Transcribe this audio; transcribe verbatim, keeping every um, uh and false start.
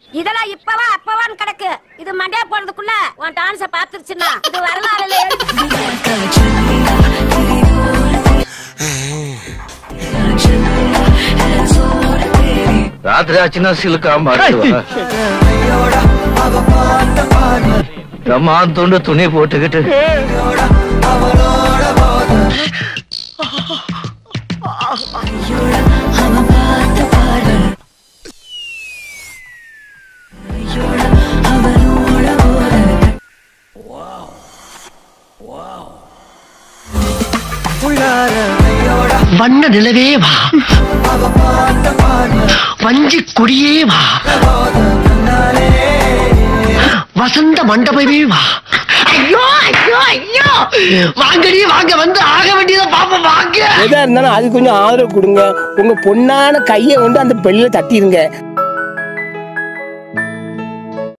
இதெல்லாம் இப்பவா அப்பவான்னு கிடக்கு. இது மண்டே போறதுக்குள்ள உன் டான்ஸ பாத்துருச்சுன்னா இது வரலாறுல ராத்திரி ஆச்சுன்னா சிலுக்காம துண்டு துணி போட்டுக்கிட்டு வண்ண நிலவே வா, வஞ்சி கொடியே வா, வசந்த மண்டபமே வா. ஐயோ ஐயோ ஐயோ, வாங்கடி வாங்க, வந்து ஆக வேண்டியதை பாப்போம் வாங்க. எதா இருந்தாலும் அது கொஞ்சம் ஆதரவு கொடுங்க. உங்க பொண்ணான கையை கொண்டு அந்த பெல்ல தட்டிடுங்க.